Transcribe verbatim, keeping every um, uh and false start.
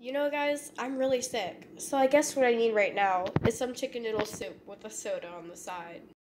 You know, guys, I'm really sick, so I guess what I need right now is some chicken noodle soup with a soda on the side.